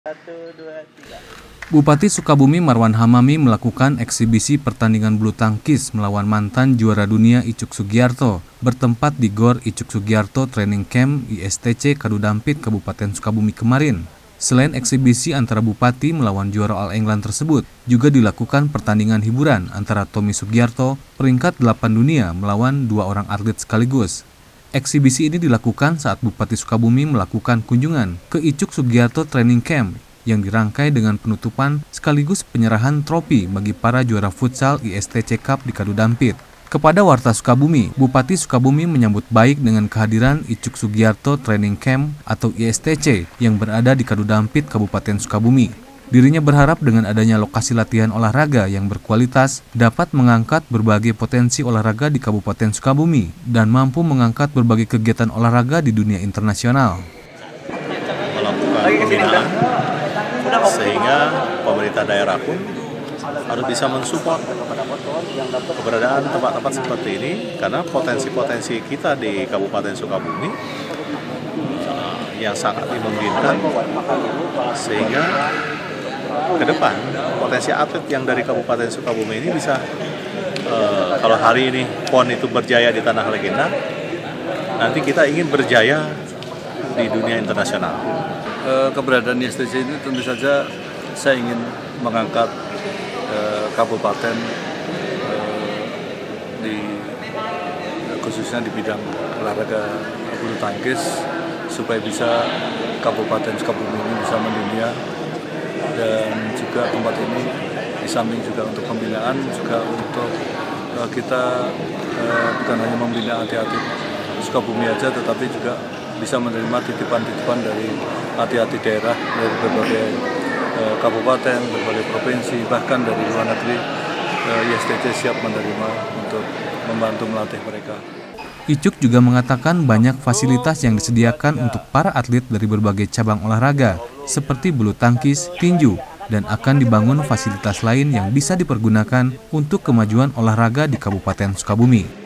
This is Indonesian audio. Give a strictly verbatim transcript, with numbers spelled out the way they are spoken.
Satu, dua, tiga. Bupati Sukabumi Marwan Hamami melakukan eksibisi pertandingan bulu tangkis melawan mantan juara dunia Icuk Sugiarto bertempat di Gor Icuk Sugiarto Training Camp I S T C Kadudampit Kabupaten Sukabumi kemarin. Selain eksibisi antara Bupati melawan juara All England tersebut, juga dilakukan pertandingan hiburan antara Tommy Sugiarto, peringkat delapan dunia, melawan dua orang atlet sekaligus. Eksibisi ini dilakukan saat Bupati Sukabumi melakukan kunjungan ke Icuk Sugiarto Training Camp yang dirangkai dengan penutupan sekaligus penyerahan trofi bagi para juara futsal I S T C Cup di Kadudampit. Kepada warta Sukabumi, Bupati Sukabumi menyambut baik dengan kehadiran Icuk Sugiarto Training Camp atau I S T C yang berada di Kadudampit, Kabupaten Sukabumi. Dirinya berharap dengan adanya lokasi latihan olahraga yang berkualitas dapat mengangkat berbagai potensi olahraga di Kabupaten Sukabumi dan mampu mengangkat berbagai kegiatan olahraga di dunia internasional. Melakukan pembinaan sehingga pemerintah daerah pun harus bisa mensupport keberadaan tempat-tempat seperti ini karena potensi-potensi kita di Kabupaten Sukabumi yang sangat dimungkinkan sehingga ke depan potensi atlet yang dari Kabupaten Sukabumi ini bisa uh, kalau hari ini P O N itu berjaya di tanah legenda, nanti kita ingin berjaya di dunia internasional. Uh, keberadaan I S T C ini tentu saja saya ingin mengangkat uh, kabupaten uh, di khususnya di bidang olahraga bulu tangkis supaya bisa Kabupaten Sukabumi ini bisa mendunia. Dan juga tempat ini di samping juga untuk pembinaan juga untuk uh, kita uh, bukan hanya membina atlet-atlet Sukabumi aja, tetapi juga bisa menerima titipan-titipan dari atlet-atlet daerah dari berbagai uh, kabupaten, berbagai provinsi, bahkan dari luar negeri. uh, I S T C siap menerima untuk membantu melatih mereka. Icuk juga mengatakan banyak fasilitas yang disediakan untuk para atlet dari berbagai cabang olahraga, seperti bulu tangkis, tinju, dan akan dibangun fasilitas lain yang bisa dipergunakan untuk kemajuan olahraga di Kabupaten Sukabumi.